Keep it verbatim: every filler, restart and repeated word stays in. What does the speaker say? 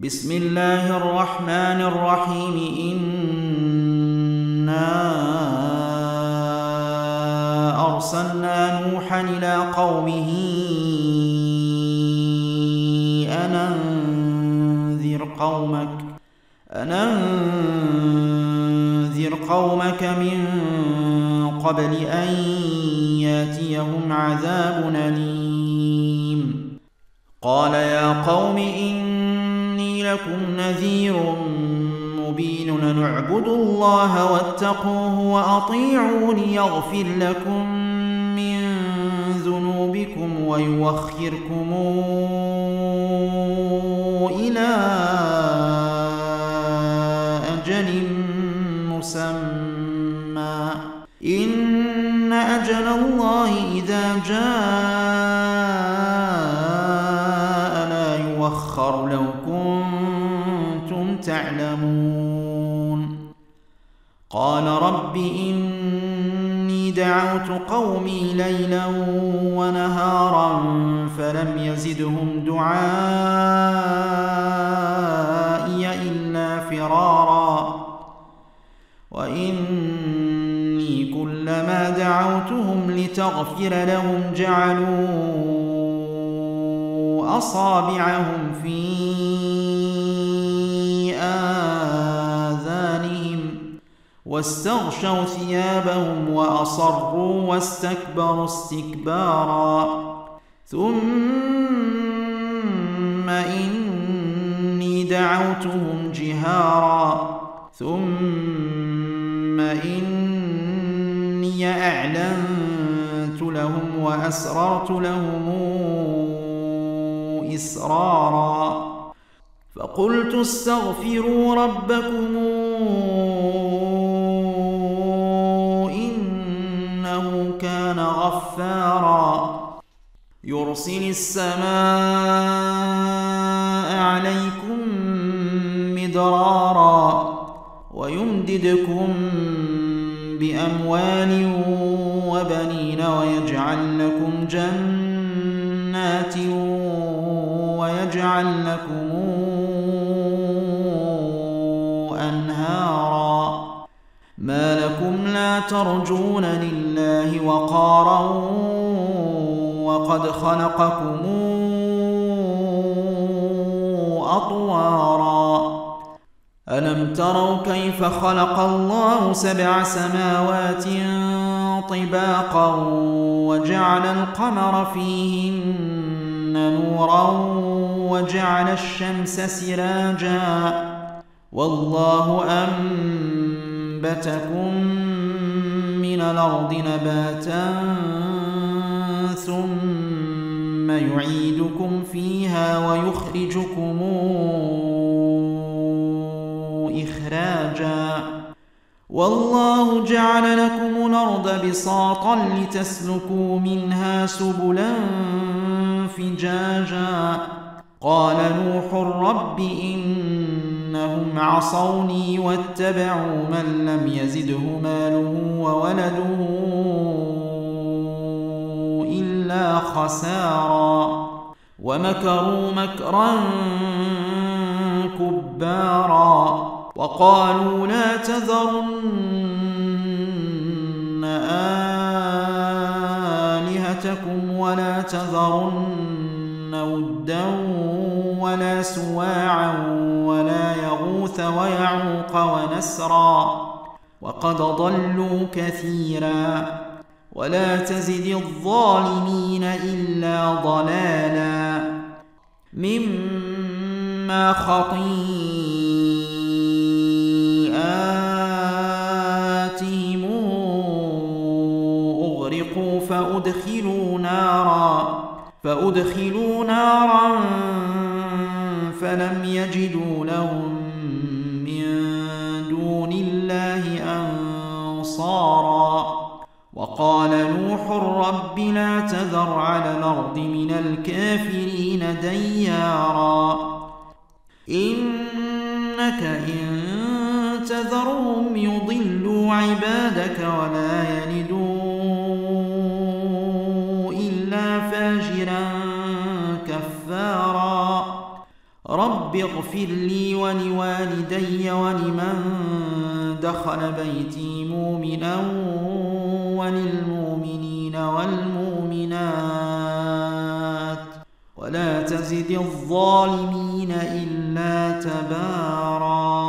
بسم الله الرحمن الرحيم إنا أرسلنا نوحا إلى قومه أن أنذر قومك أن أنذر قومك من قبل أن يأتيهم عذاب أليم. قال يا قوم إني لكم نذير مبين أن اعبدوا الله واتقوه وأطيعون يغفر لكم من ذنوبكم ويوخركم إلى أجل مسمى إن أجل الله إذا جاء لا يوخر لو كنتم تعلمون. قال رب إني دعوت قومي ليلا ونهارا فلم يزدهم دعائي إلا فرارا وإني كلما دعوتهم لتغفر لهم جعلوا أصابعهم في آذانهم واستغشوا ثيابهم وأصروا واستكبروا استكبارا ثم إني دعوتهم جهارا ثم إني أعلنت لهم وأسررت لهم إسرارا فقلت استغفروا ربكم إنه كان غفارا يرسل السماء عليكم مدرارا ويمددكم بأموال وبنين ويجعل لكم جنات ويجعل لكم أنهارا ما لكم لا ترجون لله وقارا وقد خلقكم أطوارا ألم تروا كيف خلق الله سبع سماوات طباقا وجعل القمر فيهن نورا وجعل الشمس سراجا والله أنبتكم من الأرض نباتا ثم يعيدكم فيها ويخرجكم إخراجا والله جعل لكم الأرض بساطا لتسلكوا منها سبلا فجاجا قال نوح رب إنهم عصوني واتبعوا من لم يزده ماله وولده إلا خسارا ومكروا مكرا كبارا وقالوا لا تذرن آلهتكم ولا تذرن ودا ولا سواعا ولا يغوث ويعوق ونسرا وقد ضلوا كثيرا ولا تزد الظالمين إلا ضلالا مما خطيئاتهم أغرقوا فأدخلوا نارا فأدخلوا نارا فلم يجدوا لهم من دون الله أنصارا وقال نوح رب لا تذر على الأرض من الكافرين ديارا إنك إن تذرهم يضلوا عبادك ولا يلدوا إلا فاجرا كفارا رب اغفر لي ولوالدي ولمن دخل بيتي مؤمنا وللمؤمنين والمؤمنات ولا تزد الظالمين إلا تبارا